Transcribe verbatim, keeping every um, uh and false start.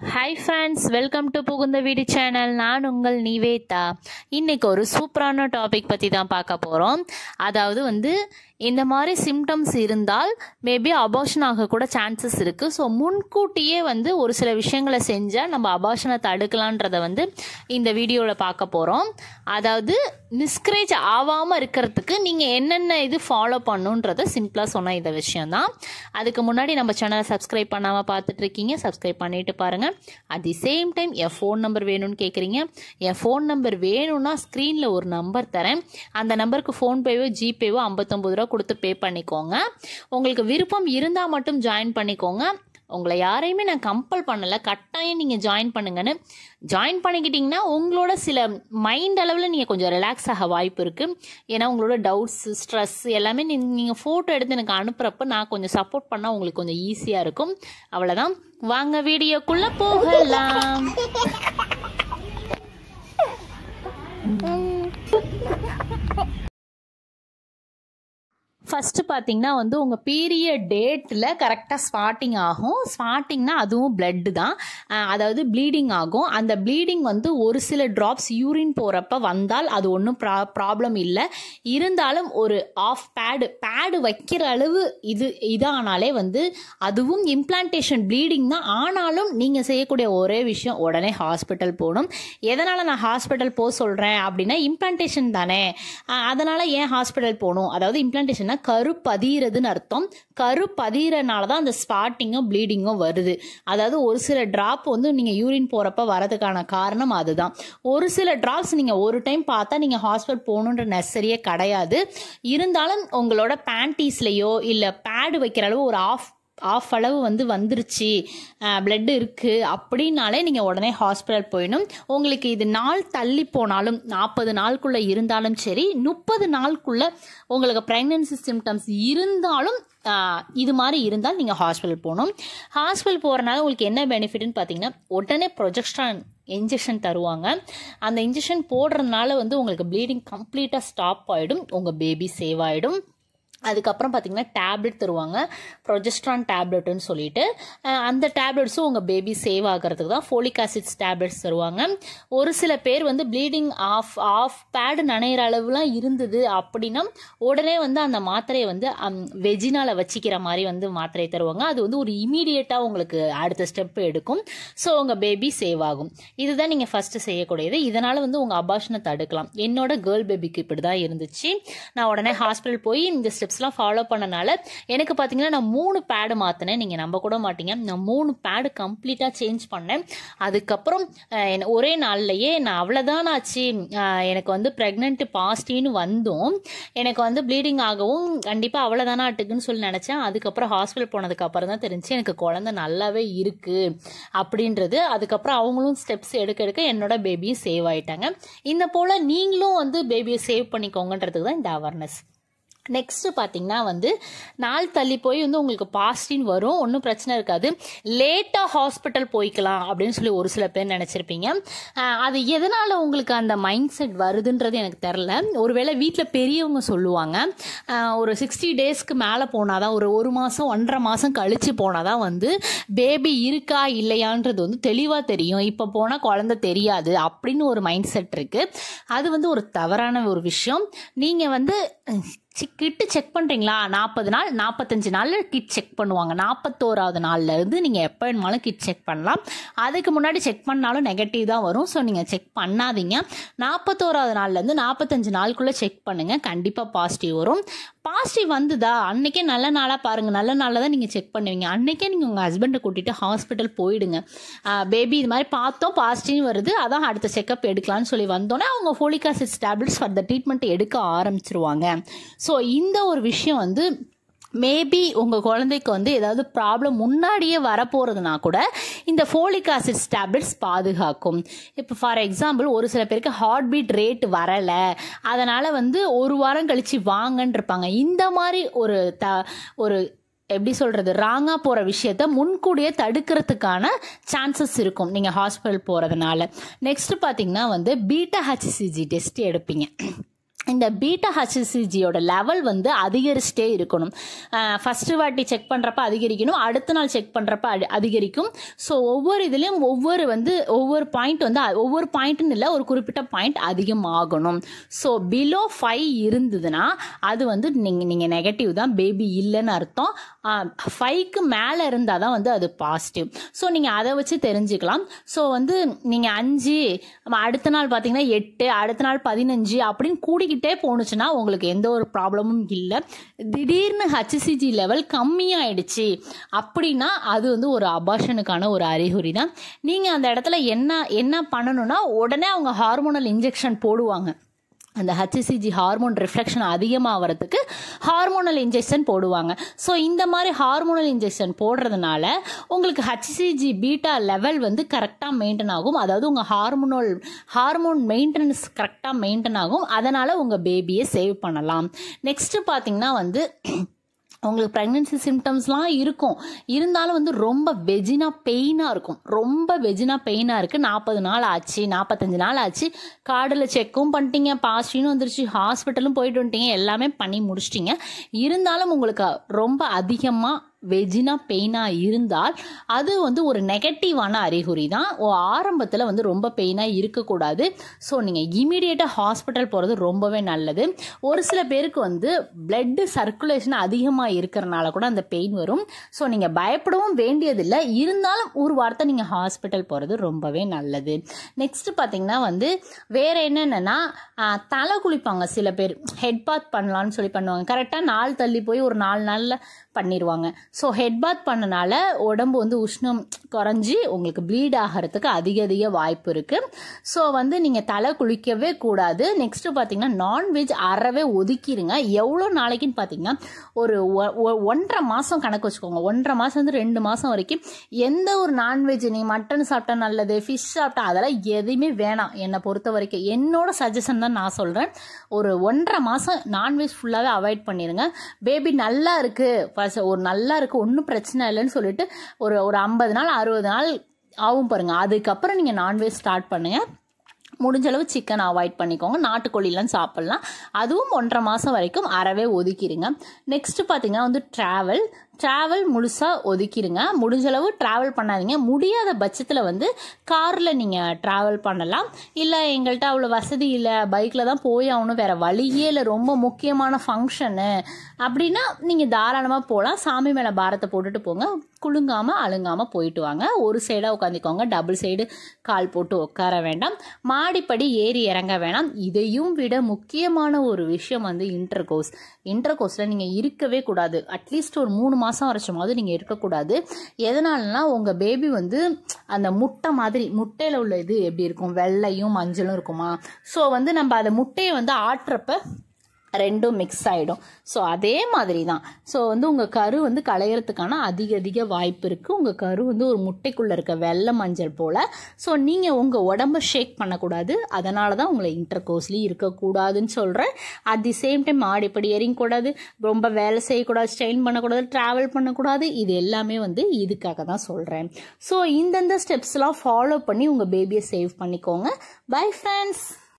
Hi friends, welcome to புகுந்த வீடு channel. நான் உங்கள் நிவேதா. இன்னைக்கு ஒரு சூப்பரான டாபிக் பற்றி தான் பார்க்க போகிறோம். அதாவது வந்து இந்த மாதிரி சிம்டம்ஸ் இருந்தால் மேபி அபார்ஷன் ஆக கூட சான்சஸ் இருக்குது. ஸோ முன்கூட்டியே வந்து ஒரு சில விஷயங்களை செஞ்சால் நம்ம அபார்ஷனை தடுக்கலான்றதை வந்து இந்த வீடியோவில் பார்க்க போகிறோம். அதாவது மிஸ்கரேஜ் ஆகாமல் இருக்கிறதுக்கு நீங்கள் என்னென்ன இது ஃபாலோ பண்ணுன்றதை சிம்பிளாக சொன்ன இந்த விஷயந்தான். அதுக்கு முன்னாடி நம்ம சேனலை சப்ஸ்கிரைப் பண்ணாமல் பார்த்துட்டு இருக்கீங்க, சப்ஸ்கிரைப் பண்ணிட்டு பாருங்கள். அட் தி சேம் டைம் என் ஃபோன் நம்பர் வேணும்னு கேட்குறீங்க. என் ஃபோன் நம்பர் வேணும்னா ஸ்க்ரீனில் ஒரு நம்பர் தரேன். அந்த நம்பருக்கு ஃபோன்பேவோ ஜிபேவோ ஐம்பத்தொம்பது ரூபா கொடுத்து பே பண்ணிக்கோங்க. உங்களுக்கு விருப்பம் இருந்தால் மட்டும் ஜாயின் பண்ணிக்கோங்க. உங்களை யாரையுமே நான் கம்பல் பண்ணலை, கட்டாயம் நீங்கள் ஜாயின் பண்ணுங்கன்னு. ஜாயின் பண்ணிக்கிட்டிங்கன்னா உங்களோட சில மைண்ட் அளவில் நீங்கள் கொஞ்சம் ரிலாக்ஸ் ஆக வாய்ப்பு இருக்குது. ஏன்னா உங்களோட டவுட்ஸ், ஸ்ட்ரெஸ் எல்லாமே நீங்கள் ஃபோட்டோ எடுத்து எனக்கு அனுப்புகிறப்ப நான் கொஞ்சம் சப்போர்ட் பண்ணால் உங்களுக்கு கொஞ்சம் ஈஸியாக இருக்கும். அவ்வளோதான், வாங்க வீடியோக்குள்ளே போகலாம். ஃபஸ்ட்டு பார்த்தீங்கன்னா வந்து உங்கள் பீரியட் டேட்டில் கரெக்டாக ஸ்பாட்டிங் ஆகும். ஸ்பாட்டிங்னா அதுவும் பிளட்டு தான், அதாவது ப்ளீடிங் ஆகும். அந்த ப்ளீடிங் வந்து ஒரு சில ட்ராப்ஸ் யூரின் போகிறப்ப வந்தால் அது ஒன்றும் ப்ரா ப்ராப்ளம் இல்லை. இருந்தாலும் ஒரு ஆஃப் பேடு பேடு வைக்கிற அளவு இது இதானாலே வந்து அதுவும் இம்ப்ளான்டேஷன் ப்ளீடிங் தான். ஆனாலும் நீங்கள் செய்யக்கூடிய ஒரே விஷயம் உடனே ஹாஸ்பிட்டல் போகணும். எதனால் நான் ஹாஸ்பிட்டல் போக சொல்கிறேன் அப்படின்னா, இம்ப்ளான்டேஷன் தானே, அதனால் ஏன் ஹாஸ்பிட்டல் போகணும். அதாவது இம்ப்ளான்டேஷன்னா கரு பதிகிறதுன்னு அர்த்தம். கரு பதிகிறனால தான் அந்த ஸ்பாட்டிங்கும் ப்ளீடிங்கும் வருது. அதாவது ஒரு சில ட்ராப் வந்து நீங்கள் யூரின் போகிறப்ப வரதுக்கான காரணம் அதுதான். ஒரு சில ட்ராப்ஸ் நீங்கள் ஒரு டைம் பார்த்தா நீங்கள் ஹாஸ்பிட்டல் போகணுன்ற நெசரியே கிடையாது. இருந்தாலும் உங்களோட பேண்டீஸ்லையோ இல்லை பேடு வைக்கிற அளவு ஒரு ஆஃப் ஆஃப் அளவு வந்து வந்துருச்சு, பிளட்டு இருக்குது அப்படின்னாலே நீங்கள் உடனே ஹாஸ்பிட்டல் போயிடணும். உங்களுக்கு இது நாள் தள்ளி போனாலும், நாற்பது நாளுக்குள்ளே இருந்தாலும் சரி, முப்பது நாளுக்குள்ளே உங்களுக்கு ப்ரெக்னன்சி சிம்டம்ஸ் இருந்தாலும் இது மாதிரி இருந்தால் நீங்கள் ஹாஸ்பிட்டல் போகணும். ஹாஸ்பிட்டல் போகிறனால உங்களுக்கு என்ன பெனிஃபிட்னு பார்த்தீங்கன்னா, உடனே ப்ரொஜெஸ்ட்ரான் இன்ஜெக்ஷன் தருவாங்க. அந்த இன்ஜெக்ஷன் போடுறதுனால வந்து உங்களுக்கு ப்ளீடிங் கம்ப்ளீட்டாக ஸ்டாப் ஆகிடும், உங்கள் பேபி சேவ் ஆகிடும். அதுக்கப்புறம் பார்த்தீங்கன்னா டேப்லெட் தருவாங்க, ப்ரொஜெஸ்ட்ரான் டேப்லெட்டுன்னு சொல்லிட்டு. அந்த டேப்லெட்ஸும் உங்கள் பேபி சேவ் ஆகிறதுக்கு தான். ஃபோலிக் ஆசிட்ஸ் டேப்லெட்ஸ் தருவாங்க. ஒரு சில பேர் வந்து ப்ளீடிங் ஆஃப் ஆஃப் பேடு நனைகிற அளவுலாம் இருந்தது அப்படின்னா உடனே வந்து அந்த மாத்திரையை வந்து வெஜினால் வச்சிக்கிற மாதிரி வந்து மாத்திரையை தருவாங்க. அது வந்து ஒரு இமீடியட்டாக உங்களுக்கு அடுத்த ஸ்டெப் எடுக்கும். ஸோ உங்கள் பேபி சேவ் ஆகும். இதுதான் நீங்கள் ஃபஸ்ட்டு செய்யக்கூடியது. இதனால் வந்து உங்கள் அபார்ஷனை தடுக்கலாம். என்னோட கேர்ள் பேபிக்கு இப்படி தான் இருந்துச்சு. நான் உடனே ஹாஸ்பிட்டல் போய் இந்த ஸ்டெப் ஸ்டெப்ஸ்லாம் ஃபாலோ பண்ணனால எனக்கு பார்த்தீங்கன்னா நான் மூணு பேடு மாற்றினேன். நீங்கள் நம்ப கூட மாட்டீங்க, நான் மூணு பேடு கம்ப்ளீட்டாக சேஞ்ச் பண்ணேன். அதுக்கப்புறம் ஒரே நாள்லையே நான் அவ்வளோதான் ஆச்சு. எனக்கு வந்து ப்ரெக்னென்ட் பாசிட்டிவ்னு வந்தும் எனக்கு வந்து ப்ளீடிங் ஆகவும் கண்டிப்பாக அவ்வளோதானா ஆட்டுக்குன்னு சொல்லி நினச்சேன். அதுக்கப்புறம் ஹாஸ்பிட்டல் போனதுக்கப்புறம் தான் தெரிஞ்சு எனக்கு குழந்தை நல்லாவே இருக்குது அப்படின்றது. அதுக்கப்புறம் அவங்களும் ஸ்டெப்ஸ் எடுக்க எடுக்க என்னோட பேபியும் சேவ் ஆகிட்டாங்க. இந்த போல் நீங்களும் வந்து பேபியை சேவ் பண்ணிக்கோங்கன்றதுக்கு தான் இந்த அவேர்னஸ். நெக்ஸ்ட்டு பார்த்தீங்கன்னா வந்து நாள் தள்ளி போய் வந்து உங்களுக்கு பாசிட்டிவ் வரும், ஒன்றும் பிரச்சனை இருக்காது. லேட்டாக ஹாஸ்பிட்டல் போய்க்கலாம் அப்படின்னு சொல்லி ஒரு சில பேர் நினச்சிருப்பீங்க. அது எதனால் உங்களுக்கு அந்த மைண்ட் செட் வருதுன்றது எனக்கு தெரில. ஒருவேளை வீட்டில் பெரியவங்க சொல்லுவாங்க, ஒரு சிக்ஸ்டி டேஸ்க்கு மேலே போனால் தான், ஒரு ஒரு மாதம் ஒன்றரை மாதம் கழித்து போனால் தான் வந்து பேபி இருக்கா இல்லையான்றது வந்து தெளிவாக தெரியும். இப்போ போனால் குழந்தை தெரியாது அப்படின்னு ஒரு மைண்ட் செட் இருக்குது. அது வந்து ஒரு தவறான ஒரு விஷயம். நீங்கள் வந்து கிட்டு செக் பண்ணுறீங்களா, நாற்பது நாள் நாற்பத்தஞ்சு நாளில் கிட் செக் பண்ணுவாங்க. நாற்பத்தோராவது நாளில் இருந்து நீங்கள் எப்போ வேணுமாலும் கிட் செக் பண்ணலாம். அதுக்கு முன்னாடி செக் பண்ணாலும் நெகட்டிவ் தான் வரும். ஸோ நீங்கள் செக் பண்ணாதீங்க. நாற்பத்தோராவது நாள்லேருந்து நாற்பத்தஞ்சு நாளுக்குள்ளே செக் பண்ணுங்கள், கண்டிப்பாக பாசிட்டிவ் வரும். பாசிட்டிவ் வந்துதா அன்றைக்கே நல்ல நாளாக பாருங்கள், நல்ல நாளில் தான் நீங்கள் செக் பண்ணுவீங்க. அன்றைக்கே நீங்கள் உங்கள் ஹஸ்பண்டை கூட்டிகிட்டு ஹாஸ்பிட்டல் போயிடுங்க. பேபி இது மாதிரி பார்த்தோம் பாசிட்டிவ் வருது, அதான் அடுத்த செக்கப் எடுக்கலான்னு சொல்லி வந்தோன்னே அவங்க folic acids tablets for the treatment எடுக்க ஆரம்பிச்சிருவாங்க. ஸோ இந்த ஒரு விஷயம் வந்து மேபி உங்கள் குழந்தைக்கு வந்து ஏதாவது ப்ராப்ளம் முன்னாடியே வரப்போகிறதுனா கூட இந்த ஃபோலிக் ஆசிட்ஸ் டேப்லெட்ஸ் பாதுகாக்கும். இப்போ ஃபார் எக்ஸாம்பிள் ஒரு சில பேருக்கு ஹார்ட் பீட் ரேட் வரலை, அதனால் வந்து ஒரு வாரம் கழித்து வாங்கன்னு இருப்பாங்க. இந்த மாதிரி ஒரு த ஒரு எப்படி சொல்கிறது, ராங்காக போகிற விஷயத்த முன்கூடியே தடுக்கிறதுக்கான சான்சஸ் இருக்கும் நீங்கள் ஹாஸ்பிட்டல் போகிறதுனால. நெக்ஸ்ட்டு பார்த்தீங்கன்னா வந்து பீட்டா ஹெச்சிசிஜி டெஸ்ட் எடுப்பீங்க. இந்த பீட்டா ஹெச்சிசிஜியோட லெவல் வந்து அதிகரிச்சிட்டே இருக்கணும். ஃபஸ்ட்டு வாட்டி செக் பண்ணுறப்ப அதிகரிக்கணும், அடுத்த நாள் செக் பண்ணுறப்ப அதிகரிக்கும். ஸோ ஒவ்வொரு இதுலேயும் ஒவ்வொரு வந்து ஒவ்வொரு பாயிண்ட் வந்து ஒவ்வொரு பாயிண்ட்டுன்னு இல்லை, ஒரு குறிப்பிட்ட பாயிண்ட் அதிகமாகணும். ஸோ பிலோ ஃபைவ் இருந்ததுன்னா அது வந்து நீங்கள் நீங்கள் நெகட்டிவ் தான், பேபி இல்லைன்னு அர்த்தம். ஃபைவ்க்கு மேலே இருந்தால் தான் வந்து அது பாசிட்டிவ். ஸோ நீங்கள் அதை வச்சு தெரிஞ்சுக்கலாம். ஸோ வந்து நீங்கள் அஞ்சு, அடுத்த நாள் பார்த்தீங்கன்னா எட்டு, அடுத்த நாள் பதினஞ்சு அப்படின்னு கூடி கிட்டே போனுச்சுன்னா உங்களுக்கு எந்த ஒரு ப்ராப்ளமும் இல்லை. திடீர்னு ஹெச்சிசிஜி லெவல் கம்மியாயிடுச்சு அப்படின்னா அது வந்து ஒரு அபார்ஷனுக்கான ஒரு அறிகுறி தான். நீங்கள் அந்த இடத்துல என்ன என்ன பண்ணணும்னா உடனே அவங்க ஹார்மோனல் இன்ஜெக்ஷன் போடுவாங்க. அந்த ஹெச்சிசிஜி ஹார்மோன் ரிஃப்ளெக்ஷன் அதிகமாகிறதுக்கு ஹார்மோனல் இன்ஜெக்ஷன் போடுவாங்க. ஸோ இந்த மாதிரி ஹார்மோனல் இன்ஜெக்ஷன் போடுறதுனால உங்களுக்கு ஹெச்சிசிஜி பீட்டா லெவல் வந்து கரெக்டாக மெயின்டைன் ஆகும். அதாவது உங்கள் ஹார்மோனல் ஹார்மோன் மெயின்டெனன்ஸ் கரெக்டாக மெயின்டைன் ஆகும். அதனால் உங்கள் பேபியை சேவ் பண்ணலாம். நெக்ஸ்ட்டு பார்த்தீங்கன்னா வந்து உங்களுக்கு ப்ரெக்னென்சி சிம்டம்ஸ்லாம் இருக்கும், இருந்தாலும் வந்து ரொம்ப வெஜினா பெயினாக இருக்கும். ரொம்ப வெஜினா பெயினாக இருக்குது, நாற்பது நாள் ஆச்சு, நாற்பத்தஞ்சு நாள் ஆச்சு, கார்டில் செக்கும் பண்ணிட்டீங்க, பாசிட்டிவ்னு வந்துருச்சு, ஹாஸ்பிட்டலும் போயிட்டு வந்துட்டீங்க, எல்லாமே பண்ணி முடிச்சிட்டிங்க. இருந்தாலும் உங்களுக்கு ரொம்ப அதிகமாக வெஜினா பெயினாக இருந்தால் அது வந்து ஒரு நெகட்டிவான அறிகுறி தான். ஓ ஆரம்பத்தில் வந்து ரொம்ப பெயினாக இருக்கக்கூடாது. ஸோ நீங்கள் இமீடியட்டாக ஹாஸ்பிட்டல் போகிறது ரொம்பவே நல்லது. ஒரு சில பேருக்கு வந்து பிளட்டு சர்க்குலேஷன் அதிகமாக இருக்கிறனால கூட அந்த பெயின் வரும். ஸோ நீங்கள் பயப்படவும் வேண்டியதில்லை, இருந்தாலும் ஒரு வாரத்தை நீங்கள் ஹாஸ்பிட்டல் போகிறது ரொம்பவே நல்லது. நெக்ஸ்ட்டு பார்த்தீங்கன்னா வந்து வேறு என்னென்னா தலை குளிப்பாங்க சில பேர், ஹெட் பாத் பண்ணலான்னு சொல்லி பண்ணுவாங்க. கரெக்டாக நாள் தள்ளி போய் ஒரு நாலு நாளில் பண்ணிடுவாங்க. ஸோ ஹெட் பாத் பண்ணனால உடம்பு வந்து உஷ்ணம் குறைஞ்சி உங்களுக்கு ப்ளீட் ஆகிறதுக்கு அதிக அதிக வாய்ப்பு இருக்குது. ஸோ வந்து நீங்கள் தலை குளிக்கவே கூடாது. நெக்ஸ்ட்டு பார்த்தீங்கன்னா நான்வெஜ் அறவே ஒதுக்கிடுங்க. எவ்வளோ நாளைக்குன்னு பார்த்தீங்கன்னா ஒரு ஒன்றரை மாதம் கணக்கு வச்சுக்கோங்க. ஒன்றரை மாதம் வந்து ரெண்டு மாதம் வரைக்கும் எந்த ஒரு நான்வெஜ், நீ மட்டன் சாப்பிட்டா நல்லது, ஃபிஷ் சாப்பிட்டா அதெல்லாம் எதுவுமே வேணாம். என்னை பொறுத்த வரைக்கும் என்னோட சஜஷன் தான் நான் சொல்கிறேன். ஒரு ஒன்றரை மாதம் நான்வெஜ் ஃபுல்லாகவே அவாய்ட் பண்ணிடுங்க. பேபி நல்லா இருக்குது, ஒரு நல்லா இருக்குது, ஒன்றும் பிரச்சனை இல்லைன்னு சொல்லிட்டு ஒரு ஒரு ஐம்பது நாள் அறுபது நாள் ஆகும் பாருங்க, அதுக்கப்புறம் நீங்கள் நான்வெஜ் ஸ்டார்ட் பண்ணுங்க. முடிஞ்ச அளவு சிக்கன் அவாய்ட் பண்ணிக்கோங்க, நாட்டுக்கோழிலாம் சாப்பிட்லாம். அதுவும் ஒன்றரை மாதம் வரைக்கும் அறவே ஒதுக்கிடுங்க. நெக்ஸ்ட் பார்த்தீங்கன்னா வந்து ட்ராவல் ட்ராவல் முழுசாக ஒதுக்கிடுங்க. முடிஞ்சளவு ட்ராவல் பண்ணாதீங்க. முடியாத பட்சத்தில் வந்து காரில் நீங்கள் ட்ராவல் பண்ணலாம். இல்லை எங்கள்கிட்ட அவ்வளோ வசதி இல்லை, பைக்கில் தான் போய் ஆகணும், வேறு வழியே இல்லை, ரொம்ப முக்கியமான ஃபங்க்ஷனு அப்படின்னா நீங்கள் தாராளமாக போகலாம். சாமி மேலே பாரத்தை போட்டுட்டு போங்க, குலுங்காமல் அழுங்காமல் போயிட்டு வாங்க. ஒரு சைடாக உட்காந்துக்கோங்க, டபுள் சைடு கால் போட்டு உட்கார வேண்டாம், மாடிப்படி ஏறி இறங்க வேண்டாம். இதையும் விட முக்கியமான ஒரு விஷயம் வந்து இன்டர் கோர்ஸ். இன்டர் கோர்ஸில் நீங்கள் இருக்கவே கூடாது. அட்லீஸ்ட் ஒரு மூணு மாதம் வரைச்சுமாவது நீங்கள் இருக்கக்கூடாது. எதனாலனா உங்கள் பேபி வந்து அந்த முட்டை மாதிரி, முட்டையில் உள்ள இது எப்படி இருக்கும், வெள்ளையும் மஞ்சளும் இருக்குமா. ஸோ வந்து நம்ம அதை முட்டையை வந்து ஆட்டுறப்ப ரெண்டும் மிக்ஸ் ஆகிடும். ஸோ அதே மாதிரி தான். ஸோ வந்து உங்கள் கரு வந்து களையிறதுக்கான அதிக அதிக வாய்ப்பு இருக்குது. உங்கள் கரு வந்து ஒரு முட்டைக்குள்ளே இருக்க வெள்ளை மஞ்சள் போல். ஸோ நீங்கள் உங்கள் உடம்பை ஷேக் பண்ணக்கூடாது. அதனால தான் உங்களை இன்டர் கோர்ஸ்லேயும் இருக்கக்கூடாதுன்னு சொல்கிறேன். அட் தி சேம் டைம் ஆடிப்படி ஏறிங்கக்கூடாது, ரொம்ப வேலை செய்யக்கூடாது, ஸ்ட்ரெயின் பண்ணக்கூடாது, ட்ராவல் பண்ணக்கூடாது. இது எல்லாமே வந்து இதுக்காக தான் சொல்கிறேன். ஸோ இந்தந்த ஸ்டெப்ஸ்லாம் ஃபாலோ பண்ணி உங்கள் பேபியை சேவ் பண்ணிக்கோங்க. Bye friends.